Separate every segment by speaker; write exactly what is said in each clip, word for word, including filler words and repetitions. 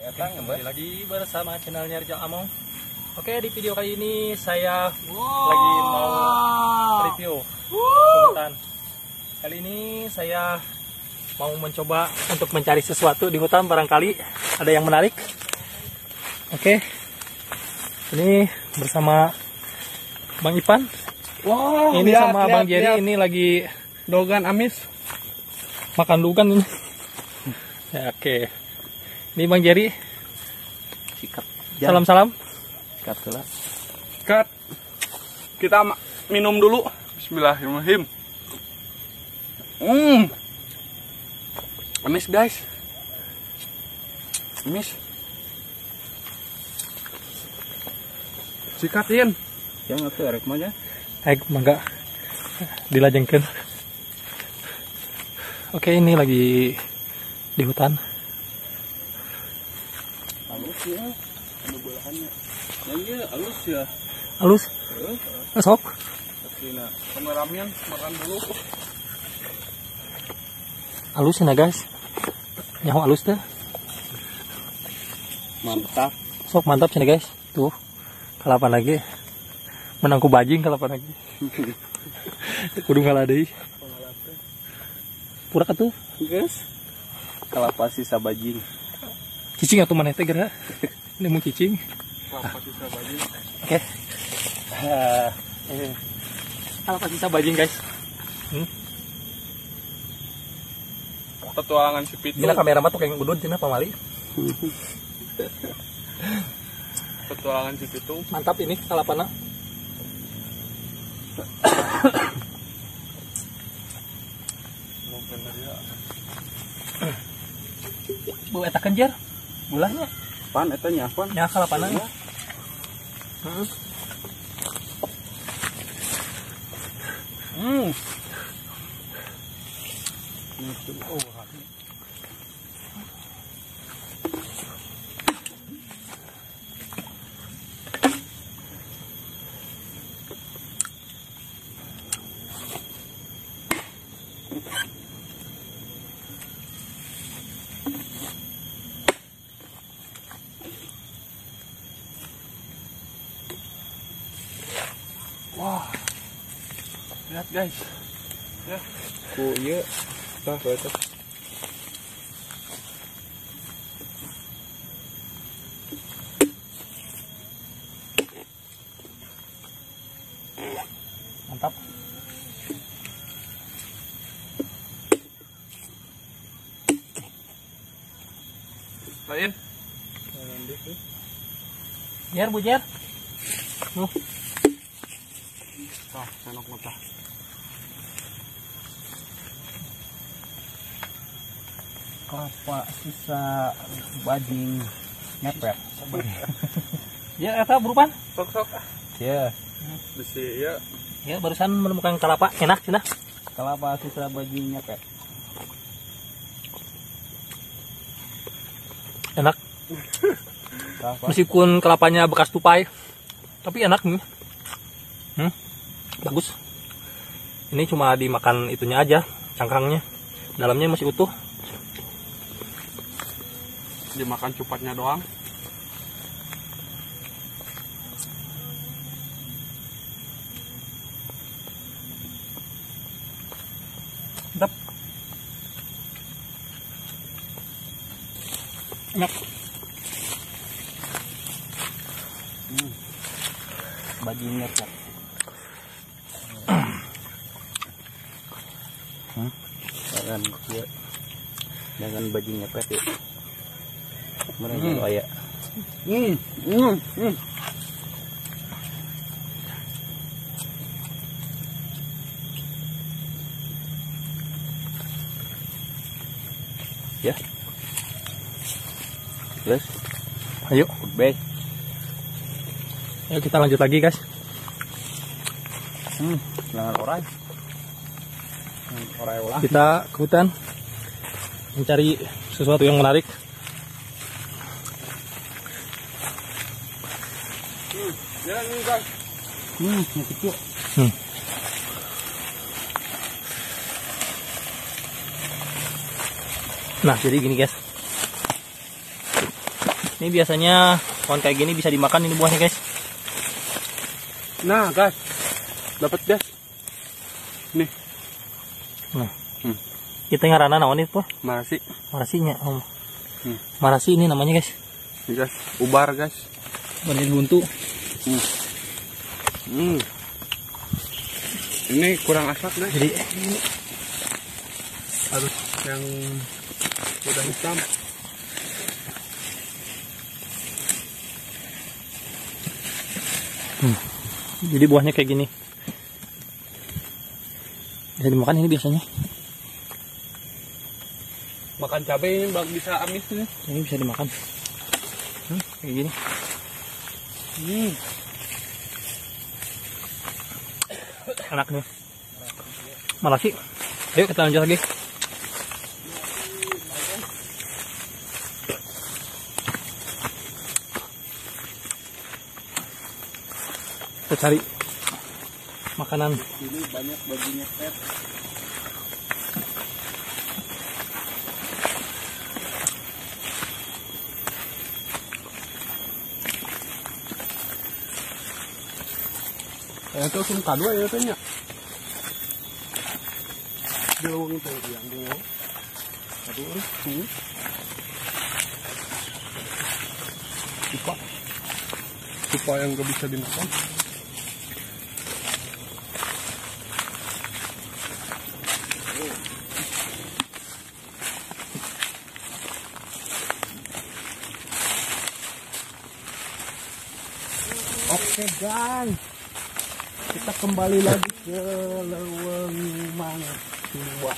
Speaker 1: Kembali lagi bersama channelnya Rizal Among. Oke, di video kali ini saya wow. lagi mau review hutan. Kali ini saya mau mencoba untuk mencari sesuatu di hutan, barangkali ada yang menarik. Oke, ini bersama Bang Ipan. Wow, ini lihat, sama lihat, Bang Jerry lihat. Ini lagi
Speaker 2: dogan amis.
Speaker 1: Makan dogan ini. Ya, oke. Ini Bang Jerry.
Speaker 2: Sikat.
Speaker 1: Salam-salam.
Speaker 2: Sikat pula. Sikat. Kita minum dulu. Bismillahirrahmanirrahim. Hmm. Amis guys. Amis. Sikatin. Yang itu erek mah.
Speaker 1: Ek mangga dilajengkeun. Oke, ini lagi di hutan.
Speaker 2: Halus ya, ada bolahannya. Nanya halus ya.
Speaker 1: Halus?
Speaker 2: Heeh.
Speaker 1: Sok.
Speaker 2: Aslinya kameramen makan dulu.
Speaker 1: Halus ya guys. Nyaho halus teh.
Speaker 2: Mantap.
Speaker 1: Sok mantap sih guys. Tuh. Kalapan lagi. Menangku bajing kalapan lagi. Kudu ngalah deui. Pura atuh.
Speaker 2: Guys. Kalapa sisa bajing.
Speaker 1: Cicing atau mana teh geura? Ini mau cicing.
Speaker 2: Kalapa sisa bajing.
Speaker 1: Oke. Uh, eh. Kalapa sisa bajing guys. Hmm.
Speaker 2: Petualangan si Pitu.
Speaker 1: Gila kamera mah tuh kayak ngudud cenah pamali.
Speaker 2: Petualangan si Pitu.
Speaker 1: Mantap ini kalapana. Bu eta kenjer bulahnya
Speaker 2: pan eta nya pan
Speaker 1: nya kalapana nya. Heeh.
Speaker 2: Hmm.
Speaker 1: Oh,
Speaker 2: wah, lihat guys, ya, ku iya, tah betul.
Speaker 1: Mantap.
Speaker 2: Lain.
Speaker 1: Jer bu jer. Nuh.
Speaker 2: Ah, senok mata.
Speaker 1: Kelapa sisa bajing ngepet. Ya, eta berupan.
Speaker 2: Sok-sok.
Speaker 1: Ya.
Speaker 2: Besi ya.
Speaker 1: Ya, barusan menemukan kelapa enak cenah.
Speaker 2: Kelapa sisa bajing ngepet.
Speaker 1: Enak. Meskipun kelapanya bekas tupai, tapi enak nih. Hmm? Bagus. Ini cuma dimakan itunya aja, cangkangnya. Dalamnya masih utuh.
Speaker 2: Dimakan cupatnya doang.
Speaker 1: Mantap. Enak.
Speaker 2: Hmm. Bajingnya kan. Hmm? Jangan ya. Jangan bajingnya pet ya. Mereka hmm. Aya. Hmm. Hmm. Hmm. Ya. Terus.
Speaker 1: Ayo.
Speaker 2: Baik.
Speaker 1: Ayo kita lanjut lagi guys.
Speaker 2: Hmm. Jangan orai. Orai ulah.
Speaker 1: Kita ke hutan mencari sesuatu yang menarik.
Speaker 2: Hmm. Ya ini guys. Hmm. Ini kecil.
Speaker 1: Hmm. Nah, jadi gini guys. Ini biasanya pohon kayak gini bisa dimakan ini buahnya guys.
Speaker 2: Nah guys, dapat guys. Nih.
Speaker 1: Nah.
Speaker 2: Hmm.
Speaker 1: Kita ngarana naon itu?
Speaker 2: Marasi.
Speaker 1: Marasinya om.
Speaker 2: Hmm.
Speaker 1: Marasi ini namanya guys.
Speaker 2: Ini guys, ubar guys.
Speaker 1: Benih buntu.
Speaker 2: Hmm. Hmm. Ini kurang asap guys.
Speaker 1: Jadi
Speaker 2: ini harus yang udah hitam.
Speaker 1: Hmm. Jadi buahnya kayak gini. Bisa dimakan ini biasanya.
Speaker 2: Makan cabai ini bisa amis nih.
Speaker 1: Ini bisa dimakan. Hmm, kayak gini.
Speaker 2: Hmm.
Speaker 1: Enak nih. Malah sih. Ayo kita lanjut lagi. Kita cari makanan.
Speaker 2: Ini banyak baginya pet. Itu sum kadua ya tanya. Jauh itu yang dia. Aduh, hmm. Lupa. Lupa yang gak bisa dimakan. Oke guys, kita kembali lagi ke Leweng Mangga Tua.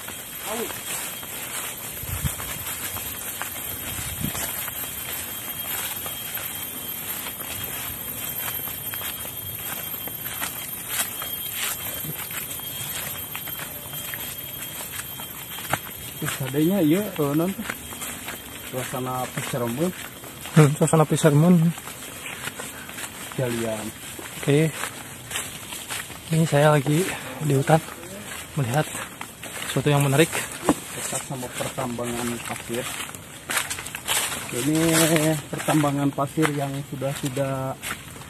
Speaker 2: Adanya iya, non suasana Pisarmon.
Speaker 1: Hmm, suasana Pisarmon.
Speaker 2: Jalian.
Speaker 1: Oke, ini saya lagi di hutan melihat sesuatu yang menarik.
Speaker 2: Dekat sama pertambangan pasir. Ini pertambangan pasir yang sudah tidak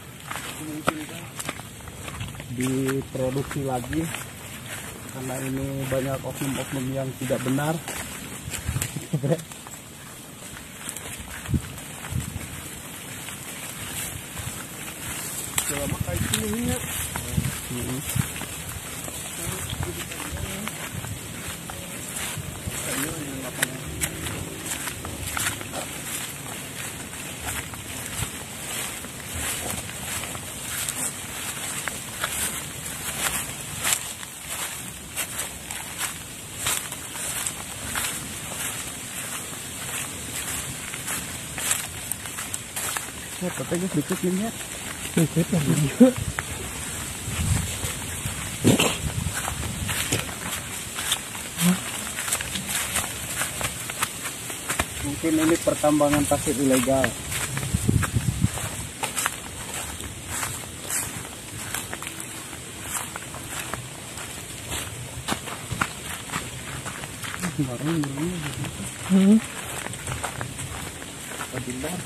Speaker 2: diproduksi lagi karena ini banyak oknum-oknum yang tidak benar. Selama kayak gini ya. Hmm. Ya, tapi sedikit ini ya.
Speaker 1: Sedikit ya juga.
Speaker 2: Mungkin ini pertambangan pasir ilegal. Kemarin ini.
Speaker 1: Hmm.
Speaker 2: Padindar.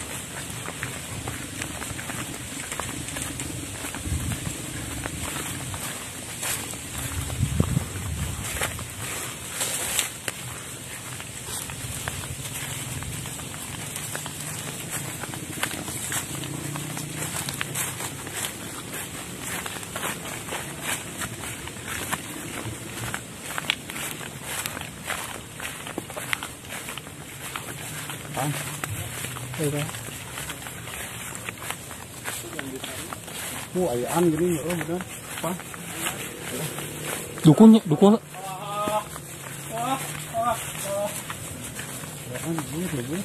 Speaker 1: Iya.
Speaker 2: Oh, ayaan gini oh benar. Apa?
Speaker 1: Dukunnya, dukun.
Speaker 2: Ayaan gini lebih.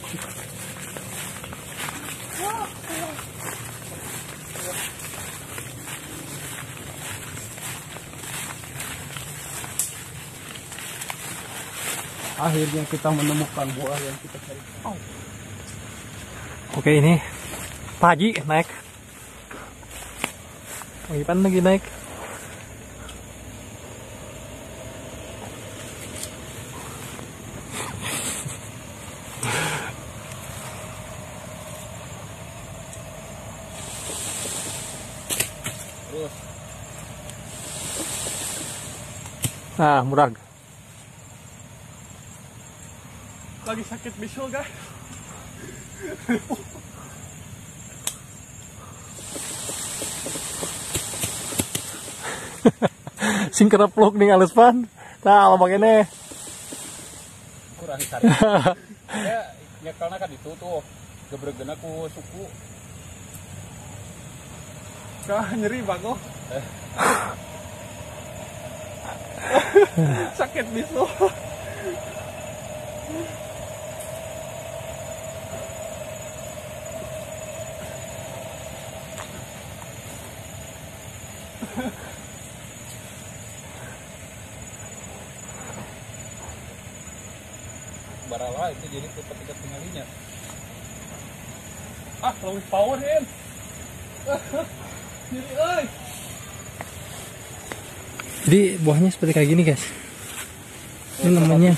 Speaker 2: Akhirnya kita menemukan buah yang kita cari. Oh.
Speaker 1: Oke, ini Pak Haji naik. Pak Ipan lagi naik.
Speaker 2: Terus.
Speaker 1: Nah, murag.
Speaker 3: Lagi sakit bisul guys.
Speaker 1: Sing kerepluk nih alus pan. Nah, lo begini.
Speaker 2: Kurang cari. Ya, nyekelnya kan itu tuh. Gebregena ku suku.
Speaker 3: Kah nyeri bago.
Speaker 2: Eh.
Speaker 3: Sakit bisul.
Speaker 2: Barawa itu jadi ketika tinggalnya.
Speaker 3: Ah, lebih power hin. Jadi, oi.
Speaker 1: Jadi buahnya seperti kayak gini guys. Ini namanya.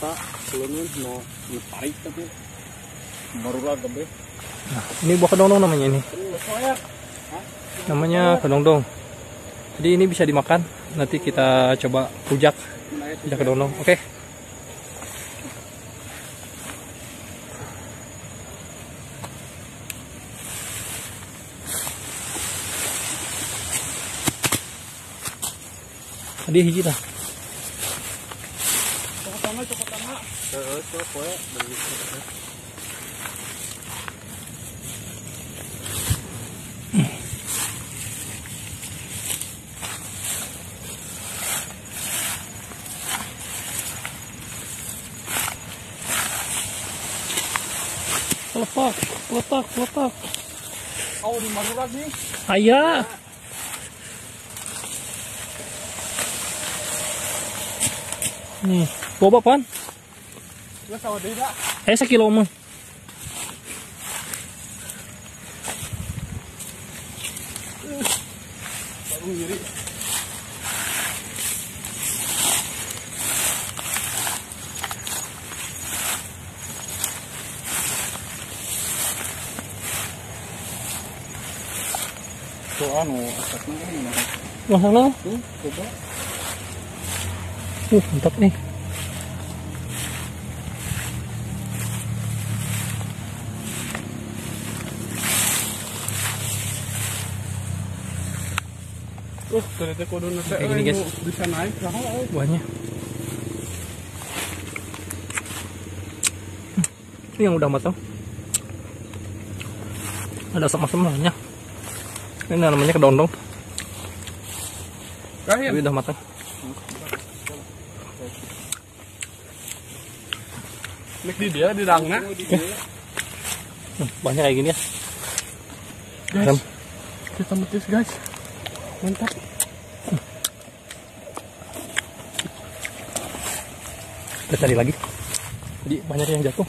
Speaker 1: Nah, ini buah kedondong namanya ini. Namanya kedondong. Jadi ini bisa dimakan. Nanti kita coba rujak. Rujak kedondong. Oke. Tadi hiji lah.
Speaker 3: Cukup lama, cukup lama.
Speaker 2: Heeh, cukup poe.
Speaker 1: Letak, letak, letak.
Speaker 3: Oh, di Madura nih.
Speaker 1: Ayah. Nih, boba pan?
Speaker 3: Lu tahu deh dah.
Speaker 1: Eh, sekilo mah.
Speaker 3: Baru ngiri.
Speaker 2: Tuh anu, asapnya kan gimana?
Speaker 1: Masalah?
Speaker 2: Tuh, coba.
Speaker 1: Uh, mantap nih.
Speaker 3: Uh, ternyata kudu nasi.
Speaker 1: Kayak gini, guys.
Speaker 3: Bisa naik, nah, oh.
Speaker 1: Buahnya. Hmm, ini yang udah matang. Ada asam-asam namanya. Ini namanya kedondong.
Speaker 3: Kahin.
Speaker 1: Tapi udah matang.
Speaker 3: Nek di dia di dangna.
Speaker 1: Hmm, buahnya kayak gini ya.
Speaker 3: Guys, kita metis guys. Mantap.
Speaker 1: Kita cari lagi. Jadi banyak yang jatuh.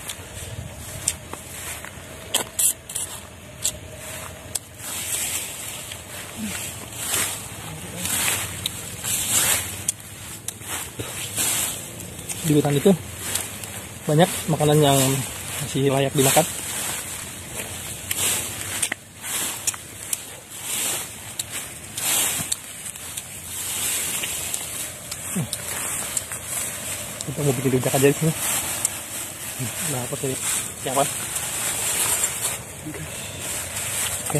Speaker 1: Di hutan itu banyak makanan yang masih layak dimakan. Kita mau bikin rujak aja di sini. Nah, apa sih? Siapa? Oke.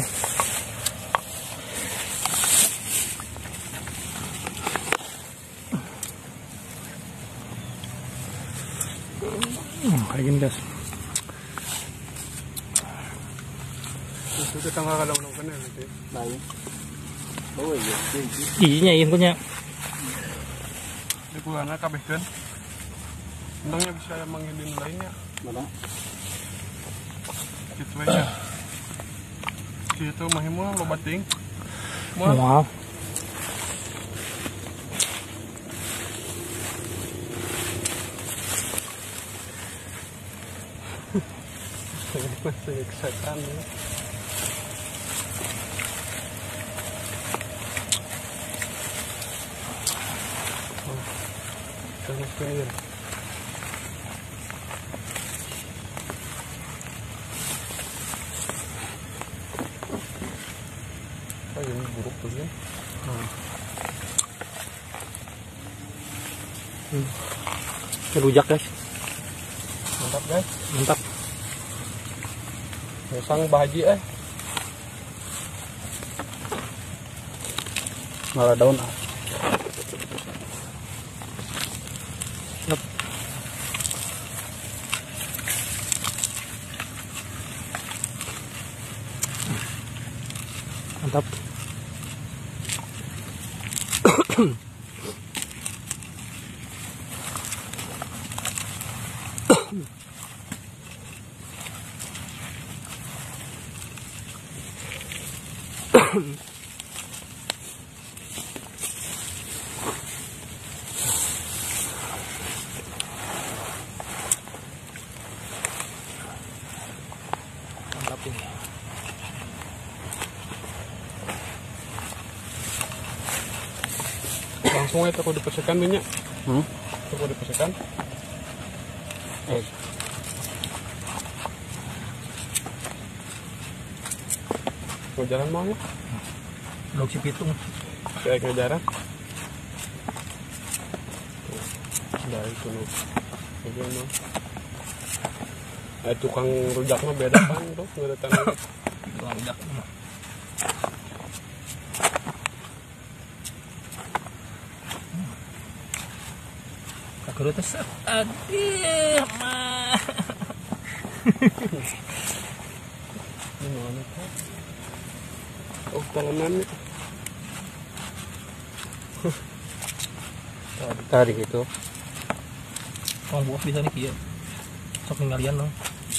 Speaker 1: Hmm, kayak gini guys.
Speaker 3: Itu kita nggak ada undang kena nanti.
Speaker 2: Baik. Oh iya,
Speaker 1: Ijinya iya punya.
Speaker 3: Di pulangnya kabehkeun. Untungnya bisa manggilin lainnya.
Speaker 2: mana?
Speaker 3: Gitu aja. Gitu mahimul lo bating. Mau
Speaker 1: Wow.
Speaker 3: masih kesetan ya. Oh, terus clear. ini buruk tuh ya.
Speaker 1: Hmm. Hmm. Rujak guys,
Speaker 3: Mantap guys.
Speaker 1: mantap.
Speaker 3: Sang bahaji eh.
Speaker 2: Malah daun.
Speaker 1: Yep. Mantap. Mantap ini.
Speaker 3: Langsung aja aku dipesekan minyak.
Speaker 2: Hmm?
Speaker 3: Aku dipesekan.
Speaker 2: Eh,
Speaker 3: Mau jalan mau ya?
Speaker 1: Blok si pitung.
Speaker 3: Kayak ke jarak. Udah itu loh. Bagaimana? Eh, tukang rujak mah beda kan tuh, nggak ada tanah.
Speaker 1: Tukang rujak. Kakak terus aduh mah.
Speaker 3: Gimana kok? Oh, talenan nih.
Speaker 2: tarik itu.
Speaker 1: Kalau buah bisa nih kia. Sok ninggalian dong.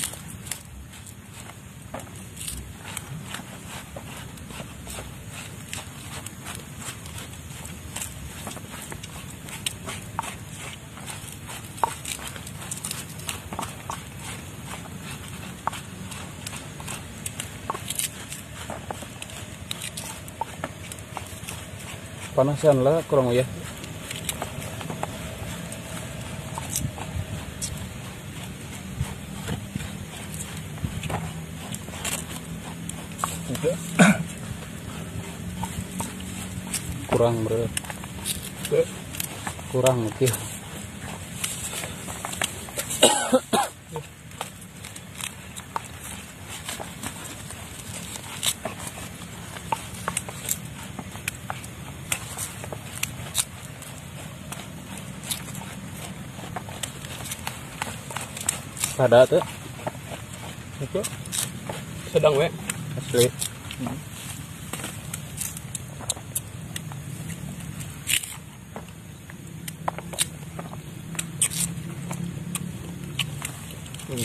Speaker 2: Panasan lah kurang ya.
Speaker 3: Udah.
Speaker 2: Kurang bro.
Speaker 3: Udah.
Speaker 2: Kurang mungkin. Ada tuh
Speaker 3: Itu sedang we.
Speaker 2: asli.
Speaker 3: Hmm.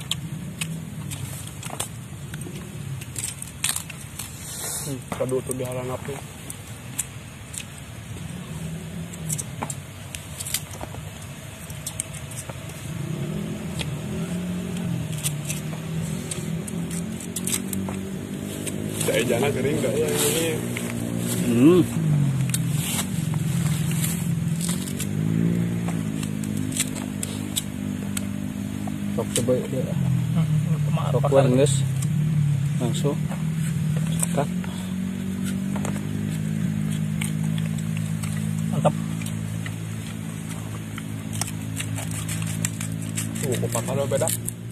Speaker 3: Hmm, kado tuh di halang api. Saya jangan kering enggak ya ini.
Speaker 2: Hmm. Sok coba dia.
Speaker 1: Maaf
Speaker 2: Sok
Speaker 1: pasar.
Speaker 2: guys. Langsung. Kat.
Speaker 1: Mantap.
Speaker 3: Tuh, kok patah beda.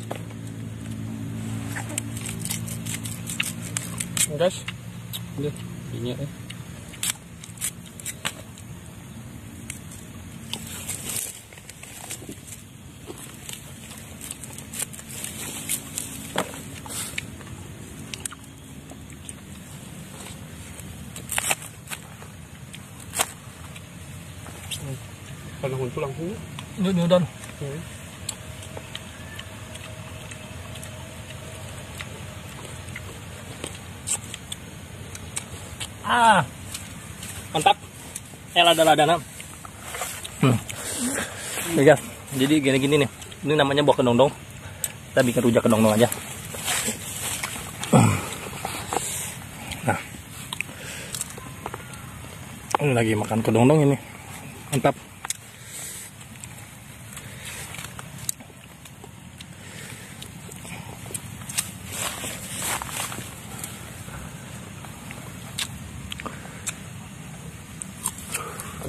Speaker 3: Guys,
Speaker 2: Udah, ini eh.
Speaker 3: kalau huntu langsung ya.
Speaker 1: Ini ini udah.
Speaker 3: Hmm.
Speaker 1: Ah, mantap. El ada ladana. Hmm. Nih guys, jadi gini-gini nih. Ini namanya buah kedongdong. Kita bikin rujak kedongdong aja. Nah, ini lagi makan kedongdong ini. Mantap.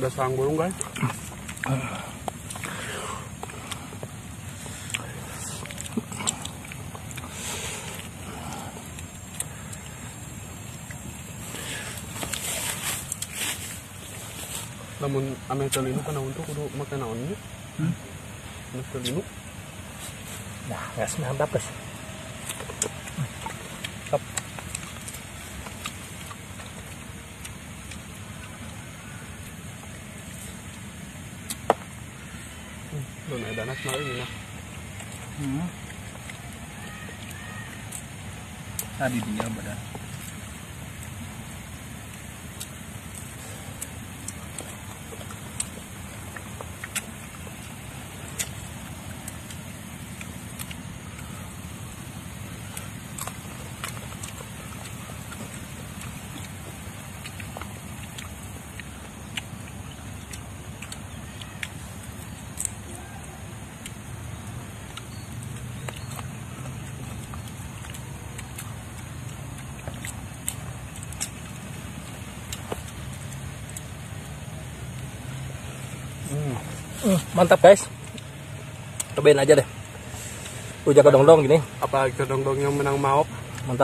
Speaker 3: Ada sarang burung guys. Namun ame telinu kana untuk kudu make naonnya. Hmm. Ame telinu.
Speaker 1: Nah, nggak semantap guys. Stop.
Speaker 3: Belum ada anak mau ini nah.
Speaker 2: Hmm. Tadi dia badan.
Speaker 1: Hmm, mantap guys. Cobain aja deh. Udah kedong-dong gini.
Speaker 3: Apalagi kedong-dong yang menang maop.
Speaker 1: Mantap.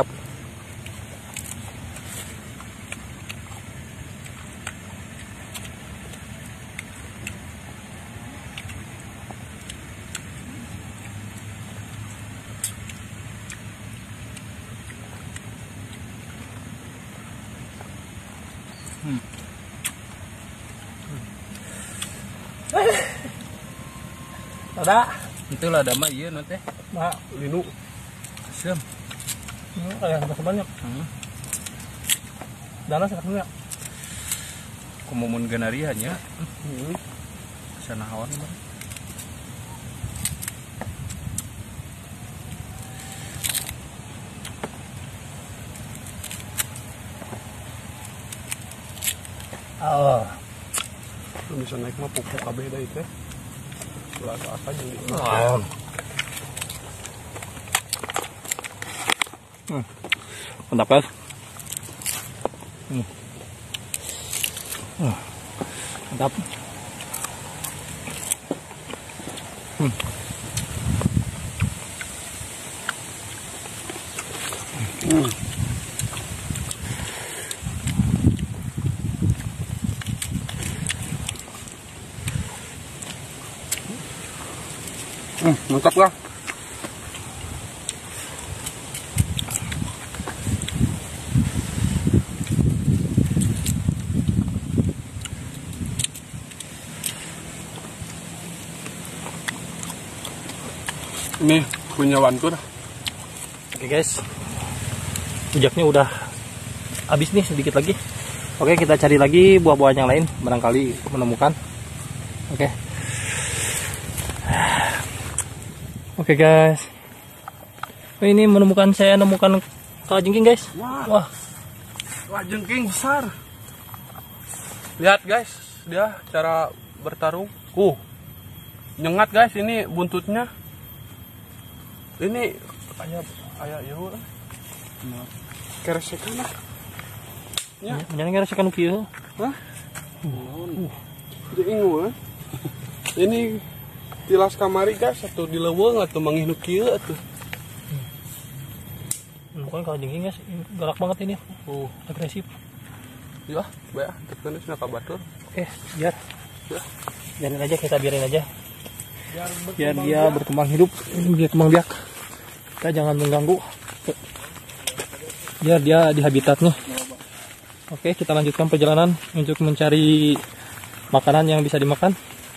Speaker 2: Hmm.
Speaker 1: Ada.
Speaker 2: Itulah ada mah iya nanti.
Speaker 1: Mak,
Speaker 3: Linu.
Speaker 2: Sem.
Speaker 1: hmm, kayak masih banyak.
Speaker 2: Hmm.
Speaker 1: Dana sakitnya.
Speaker 2: Kumomun ganarian ya.
Speaker 3: Hmm.
Speaker 2: Sana hawan bang.
Speaker 1: Oh.
Speaker 3: Lu bisa naik mah pupuk kabeh da itu. Ulah apa yang di.
Speaker 1: Oh. Hmm. Mantap guys. Hmm. Hmm. Mantap. Hmm.
Speaker 3: Hmm. Hmm, mantap lah. Ini punya wanku dah.
Speaker 1: Oke guys, rujaknya udah habis nih, sedikit lagi. Oke, kita cari lagi buah-buahan yang lain, barangkali menemukan. Oke. Oke guys, oh, ini menemukan saya nemukan kalajengking guys.
Speaker 3: Wah,
Speaker 1: Wah,
Speaker 3: wah jengking besar. Lihat guys, dia cara bertarung. Uh, nyengat guys, ini buntutnya. Ini kayak kayak ya. Keresekan lah. Ya,
Speaker 1: jangan ngira sekan kieu.
Speaker 3: hah? Uh, jadi ingu, ini tilas kamari guys, atau di leuweung atau mangihnu kieu atuh.
Speaker 1: Menemukan kalajengking guys, galak banget ini.
Speaker 3: Uh,
Speaker 1: Agresif.
Speaker 3: ya, bae, tekan cenah ka batur.
Speaker 1: Oke, biar.
Speaker 3: Ya.
Speaker 1: Biarin aja, kita biarin aja.
Speaker 3: Biar,
Speaker 1: Biar dia berkembang hidup, dia kembang biak. Kita jangan mengganggu. Biar dia di habitatnya. Oke, kita lanjutkan perjalanan untuk mencari makanan yang bisa dimakan.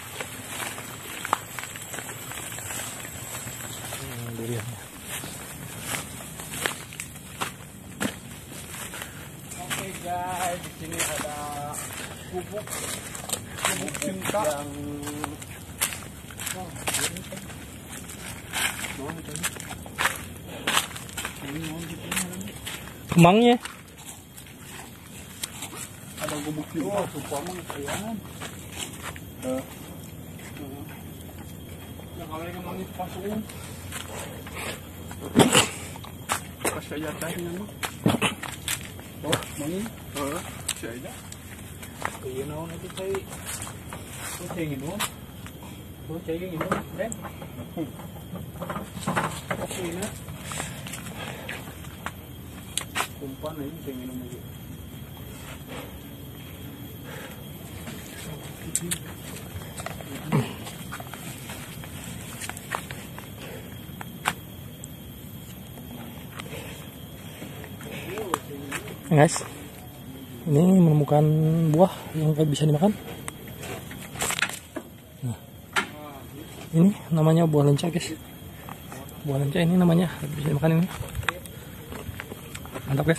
Speaker 3: Oke guys, di sini ada bubuk bubuk cinta yang
Speaker 1: Kembangnya.
Speaker 3: ada bubuk cinta supaya kayaan. Eh. Yang kalau yang mangis pasung. Kasih aja teh ini mah. Oh, mangis. Heeh, kasih aja. Iya naon itu cai. Oh cai minum. Oh cai minum, Ren. Oke na. Umpan ini cai minum aja.
Speaker 1: Guys, ini menemukan buah yang bisa dimakan. Nah, ini namanya buah lenca guys. Buah lenca ini namanya bisa dimakan ini. Mantap guys.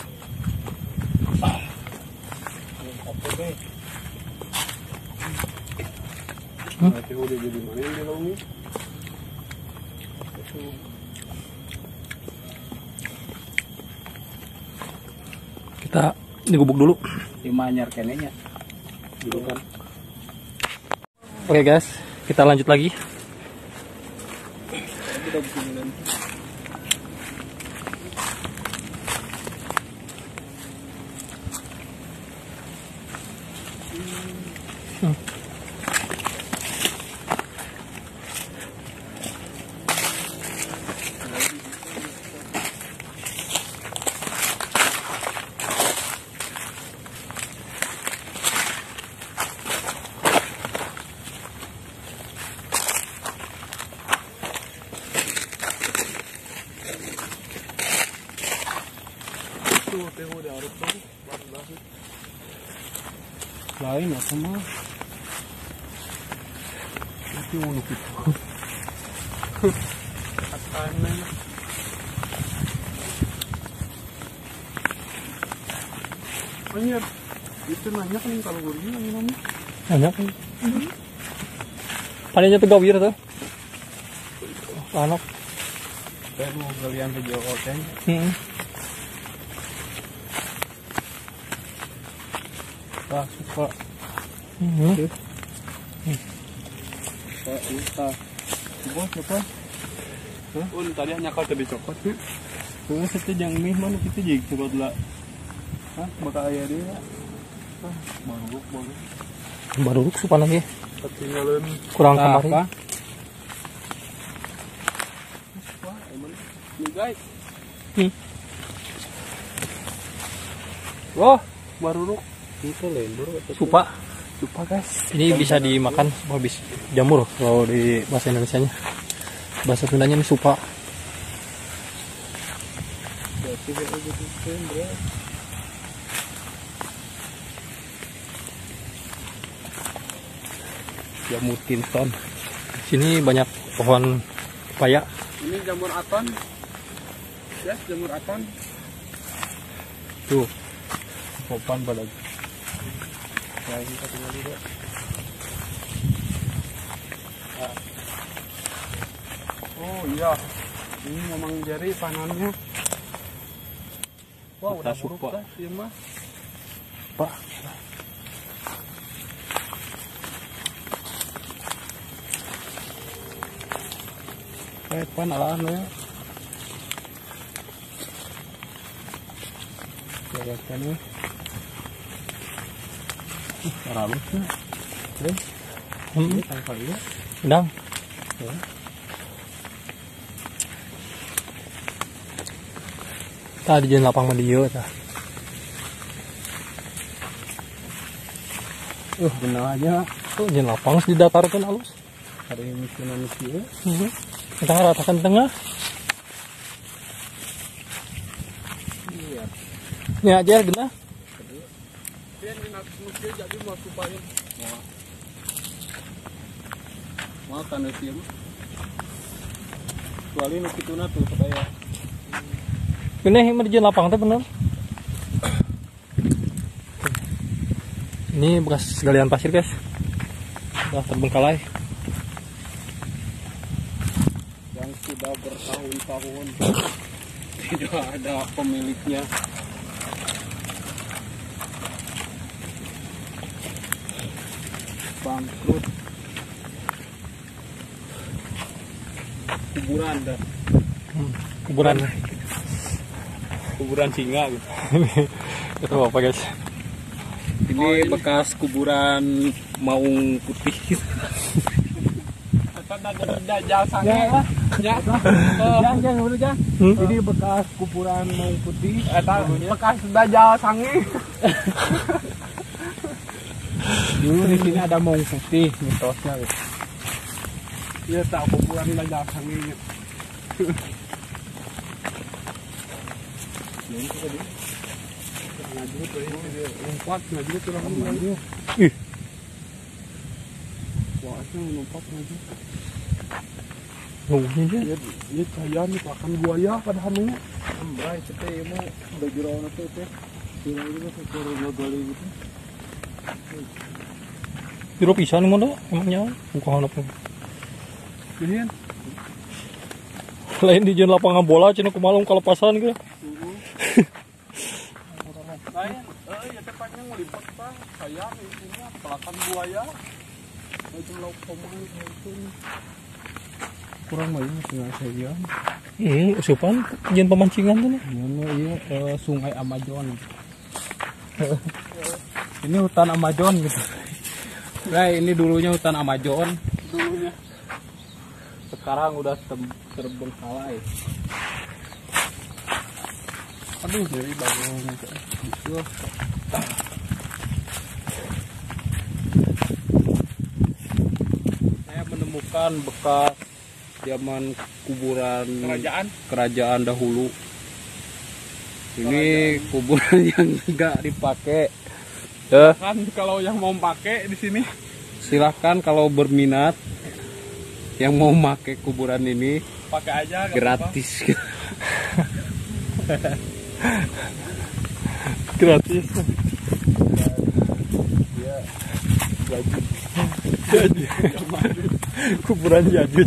Speaker 3: Hmm? Nanti udah jadi mana yang di laut ini?
Speaker 1: Kita digubuk dulu.
Speaker 2: Dimanyar kenenya. Dulu kan.
Speaker 1: Oke guys, kita lanjut lagi. Hmm.
Speaker 3: Tuh, teh udah harus tuh.
Speaker 2: Lain apa mah?
Speaker 3: Itu mau gitu. Katanya. Banyak. Itu nanya kan kalau gue bilang namanya.
Speaker 1: Banyak. Palingnya tuh gawir tuh. Anak.
Speaker 3: Saya mau kalian ke Jawa kan.
Speaker 1: Hmm.
Speaker 3: Wah, suka.
Speaker 1: Hmm.
Speaker 3: Pak, kita. Bos, siapa? Hah? Oh, tadi hanya kau tadi cokot tuh. Tuh, itu yang mie mana kita jadi cokot lah. Hah, bakal ayah dia. Hah, baruk, baruk.
Speaker 1: Baru supan lagi.
Speaker 3: Ketinggalan.
Speaker 1: Kurang
Speaker 2: Apa?
Speaker 1: kemarin.
Speaker 3: Wah, emang. Nih guys.
Speaker 1: Hmm.
Speaker 3: Wah, baruruk.
Speaker 2: Itu lembur.
Speaker 1: Supa.
Speaker 3: Lupa guys.
Speaker 1: Ini bisa dimakan habis jamur kalau di bahasa Indonesianya. Bahasa Sundanya ini supa.
Speaker 3: Berarti kayak gitu kan, bro.
Speaker 2: Jamur Kingston.
Speaker 1: Sini banyak pohon pepaya.
Speaker 3: Ini jamur aton. Ya, jamur aton.
Speaker 1: Tuh.
Speaker 3: Popan pada. Ya, ini kita tinggal dulu. Nah. Oh iya, ini memang jari panannya. Wah, udah buruk dah, iya mah.
Speaker 1: Pak.
Speaker 2: Eh, pan alaan ya. Lihatkan nih. Halusnya. Terus
Speaker 1: Hmm.
Speaker 2: ini tangkal ya.
Speaker 1: Udang.
Speaker 2: Ya.
Speaker 1: Tadi jalan lapang mandieu tah.
Speaker 2: Uh, benar aja.
Speaker 1: Tuh jalan lapang di datar kan halus.
Speaker 2: Ada yang misi-misi.
Speaker 1: Heeh. Kita ratakan tengah.
Speaker 2: Iya.
Speaker 1: Ini aja genah.
Speaker 3: Dia ini nak musia jadi mau supaya.
Speaker 2: Wah. Mau tanah sih. Kecuali nu kituna tuh supaya
Speaker 1: Ini yang di jalan lapang teh bener. Ini bekas galian pasir guys. Udah terbengkalai.
Speaker 3: Yang sudah bertahun-tahun tidak ada pemiliknya. Bangkrut. Kuburan dah.
Speaker 1: Hmm, kuburan.
Speaker 3: Kuburan singa gitu.
Speaker 1: Itu apa guys?
Speaker 3: Ini bekas kuburan maung putih. Ini bekas kuburan maung putih. Bekas dajal sange. Dulu di sini ada maung putih mitosnya. Iya tak kuburan dajal sange. Lompat ngaju turun ngaju. Ih. Wah, itu lompat ngaju.
Speaker 1: Ngomongnya dia.
Speaker 3: Ya, ya cahaya nih pakan buaya pada hanunya.
Speaker 2: Ambrai teh mau bajurona teh teh. Kira itu secara ngagoli gitu.
Speaker 1: Piro pisan ngono emangnya bukan apa.
Speaker 3: Ini
Speaker 1: Lain di jalan lapangan bola cenah kumalung kalepasan gitu.
Speaker 3: lain, eh ya tepatnya ngelipat pak, saya isinya pelakan buaya. Itu lauk pemain itu. Kurang banyak setengah saya.
Speaker 1: Hmm, usupan jen pemancingan tuh nih.
Speaker 3: Ini iya ke sungai Amazon. Ini hutan Amazon gitu. Nah ini dulunya hutan Amazon. Dulunya. Sekarang udah terbengkalai. Aduh jadi bangun gitu. Saya menemukan bekas zaman kuburan
Speaker 1: Kerajaan
Speaker 3: kerajaan dahulu. Ini kerajaan. Kuburan yang enggak dipakai. Ya. Kan kalau yang mau pakai di sini silahkan kalau berminat yang mau pakai kuburan ini
Speaker 1: pakai aja
Speaker 3: gratis.
Speaker 1: Gratis.
Speaker 3: Ya, gaji.
Speaker 1: Gaji. Kuburan Yajuj.